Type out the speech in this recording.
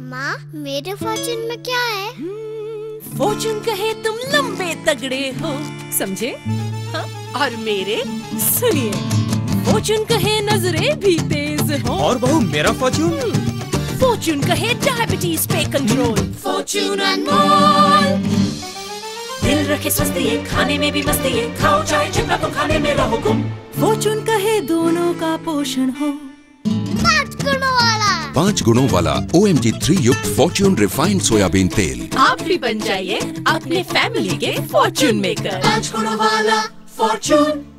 माँ, मेरे फॉर्चून में क्या है? फॉर्चून कहे तुम लंबे तगड़े हो, समझे? हाँ? और मेरे सुनिए, फॉर्चून कहे नजरें भी तेज हो। और बहू मेरा फॉर्चून? फॉर्चून कहे डायबिटीज पे कंट्रोल। Fortune and more. दिल रखे स्वस्थ ये, खाने में भी मस्त ये, खाओ चाहे जितना तो खाने में रहो गुम। फॉर्चून कहे दोनों का पोषण हो। 5 गुणों वाला OMG3 युक्त फॉर्चून रिफाइंड सोयाबीन तेल। आप भी बन जाइए अपने फैमिली के फॉर्चून मेकर। 5 गुणों वाला फॉर्चून।